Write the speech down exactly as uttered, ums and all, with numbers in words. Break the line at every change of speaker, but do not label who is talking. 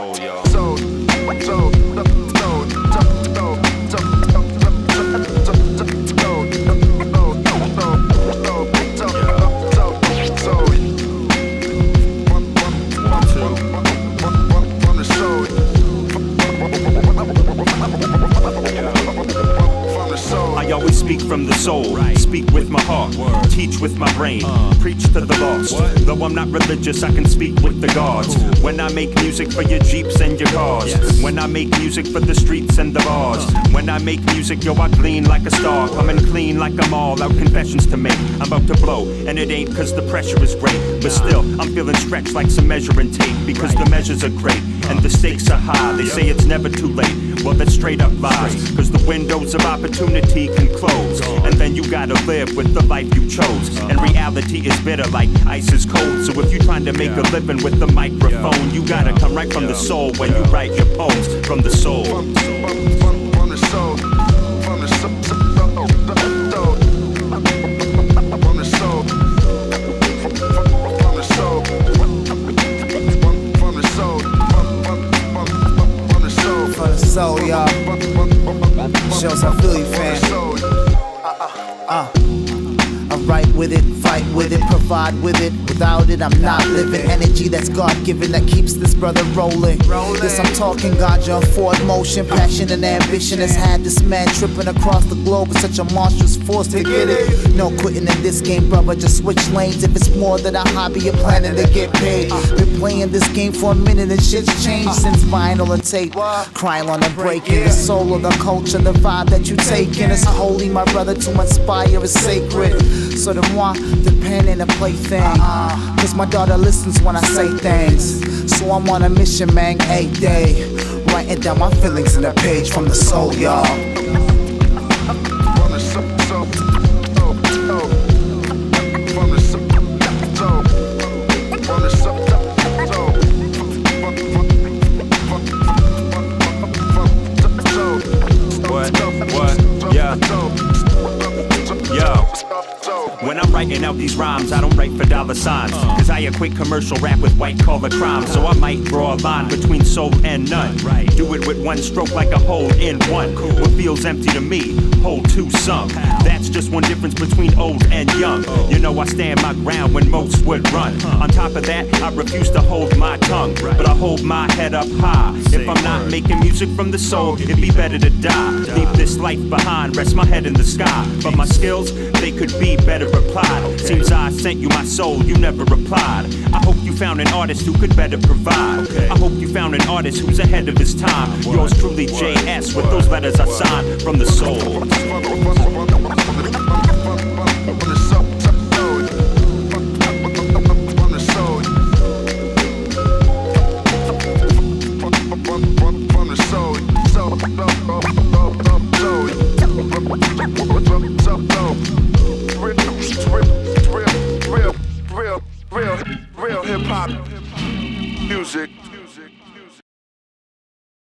soul, y'all.
Soul, soul, soul, soul,
I always speak from the soul, right. Speak with my heart, word. Teach with my brain, uh. Preach to the lost. What? Though I'm not religious, I can speak with the gods. Cool. When I make music for your Jeeps and your cars, yes. When I make music for the streets and the bars, uh. When I make music, yo, I glean like a star. Coming clean like I'm all out, confessions to make. I'm about to blow, and it ain't cause the pressure is great, but still, I'm feeling stretched like some measuring tape, because right. The measures are great, and the stakes are high. They say it's never too late, well that's straight up lies, cause the windows of opportunity can close, and then you gotta live with the life you chose, and reality is bitter like ice is cold. So if you're trying to make a living with the microphone, you gotta come right from the soul when you write your poems. From the soul, from the soul, from the soul,
soul, y'all. Shiltz, I feel you, fam. Uh, I write with it, fight with it, provide with it. Without it, I'm not living. Energy that's God-given that keeps this brother rolling. This I'm talking ganja, forward motion, passion and ambition has had this man tripping across the globe with such a monstrous force to get it. No quitting in this game, brother, just switch lanes. If it's more than a hobby, you're planning to get paid. Been playing this game for a minute and shit's changed since vinyl and tape. Crying on the breaking, the soul of the culture, the vibe that you taking is holy, my brother, to inspire is sacred. So the moi, the pen and the plaything, cause my daughter listens when I say things. So I'm on a mission, man, a day, writing down my feelings in the page from the soul, y'all.
When I'm writing out these rhymes, I don't write for dollar signs, cause I equate commercial rap with white collar crime. So I might draw a line between soul and none. Do it with one stroke like a hole in one. What feels empty to me, hold to some. That's just one difference between old and young. You know I stand my ground when most would run. On top of that, I refuse to hold my tongue, but I hold my head up high. If I'm not making music from the soul, it'd be better to die. Leave this life behind, rest my head in the sky. But my skills, they could be better applied. Seems I sent you my soul, you never replied. I hope you found an artist who could better provide. I hope you found an artist who's ahead of his time. Yours truly, J S, with those letters I signed from the soul.